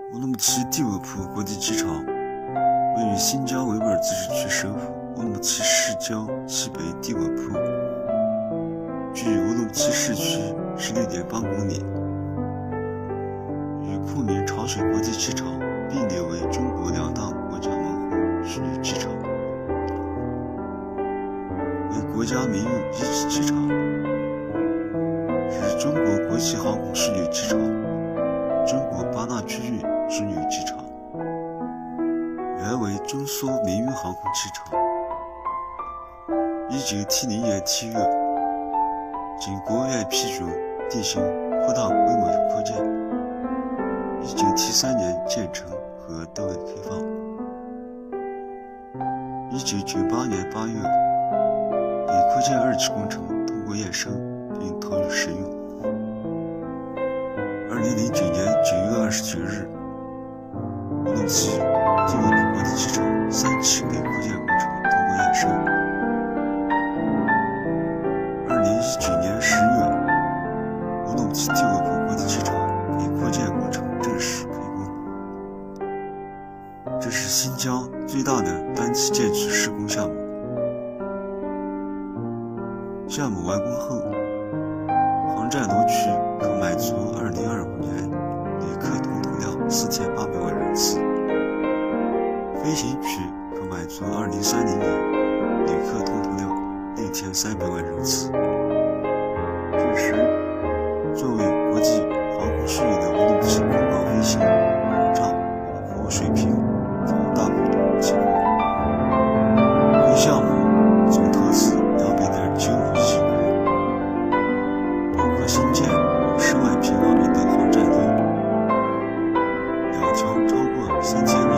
乌鲁木齐第五浦国际机场位于新疆维吾尔自治区首府乌鲁木齐市郊西北第五浦，距乌鲁木齐市区16.8公里，与昆明长水国际机场并列为中国2大国家门户枢纽机场，为国家民用一级机场，是中国国际航空枢纽机场、中国巴纳区域枢纽机场，原为中苏民用航空机场。1970年7月，经国务院批准地形扩大规模扩建，1973年建成和对外开放。1998年8月，北扩建2期工程通过验收并投入使用。2009年9月29日，乌鲁木齐第五浦国际机场3期北扩建工程通过验收。2019年10月，乌鲁木齐第五浦国际机场北扩建工程正式开工。这是新疆最大的单期建区施工项目。项目完工后，航站楼区可满足2025年旅客通透量4800万人次，飞行区可满足2030年旅客通透量6300万人次。这时，作为国际航空枢纽的乌鲁木齐空港飞行、航站和服务水平将大幅度提高。该项目总投资200.95亿元，包括新建50万平方米的航站楼、2条超过3000